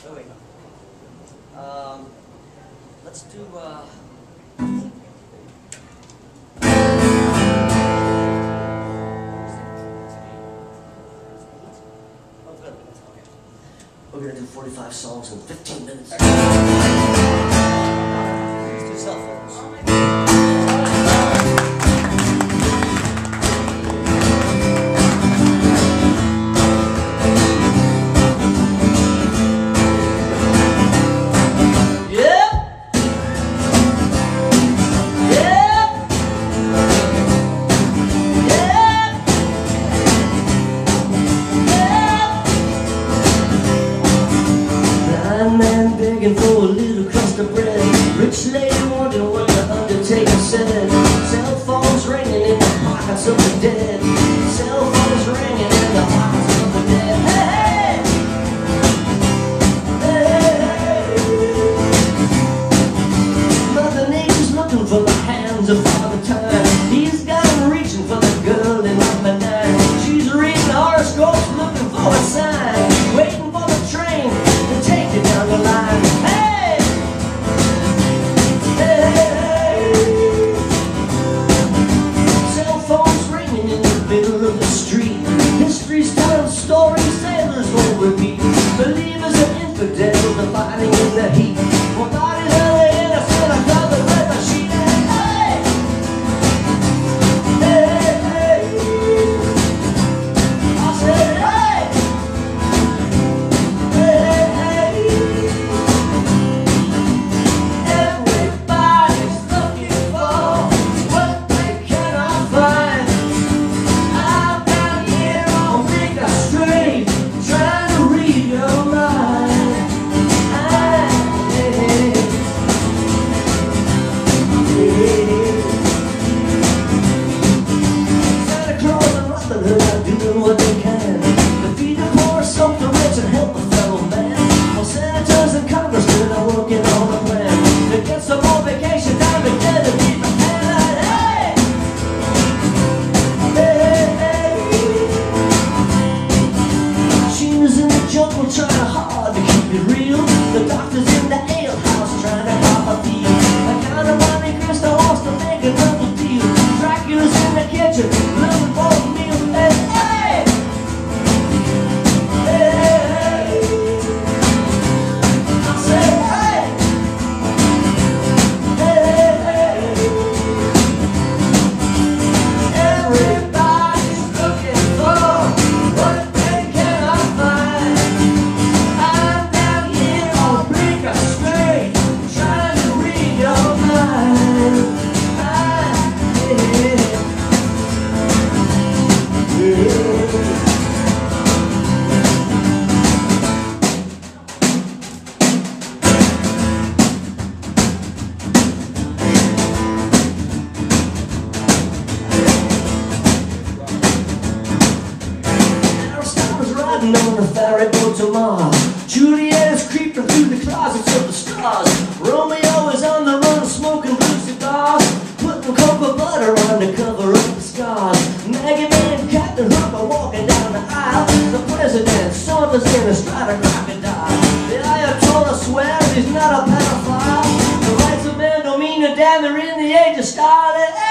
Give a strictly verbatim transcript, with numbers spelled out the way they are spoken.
Oh wait. Um, let's do. Uh, We're gonna do forty-five songs in fifteen minutes. Let's do cell phones. Begging for a little crust of bread. Rich lady wondering what the undertaker said. Cell phones ringing in the pockets of the dead. Cell phones ringing in the pockets of the dead. Hey, hey, hey. Mother Nature's looking for the hands of Father Time. He's got him reaching for the girl in number nine. She's reading horoscopes, looking for a sign, waiting for the train to take you down the line. History's telling stories, sailors will repeat. Believers and infidels are fighting in the heat. For bodies are the innocent are covered with a sheet. Hey, hey, hey. I said, hey, hey, hey. Everybody's looking for what they cannot find. What they can to feed the poor, soak the rich, and help a fellow man. Well, senators and congressmen are working on a plan to get some more vacation time and get a deeper hand. Hey, hey, hey. Machines in the jungle trying hard to keep it real. The doctors in the ale house trying to cop a deal. The kind of money Krista wants to make another deal. Dracula's in the kitchen looking for a meal. Hey, hey. On the ferry boat to Mars, Juliet is creeping through the closets of the stars. Romeo is on the run, smoking blue cigars, putting cocoa butter on to cover up the scars. Maggie May and Captain Hook are walking down the aisle. The president saunters in a stride of crocodile. The Ayatollah swears he's not a pedophile. The rights of men don't mean a damn, they're in the age of style.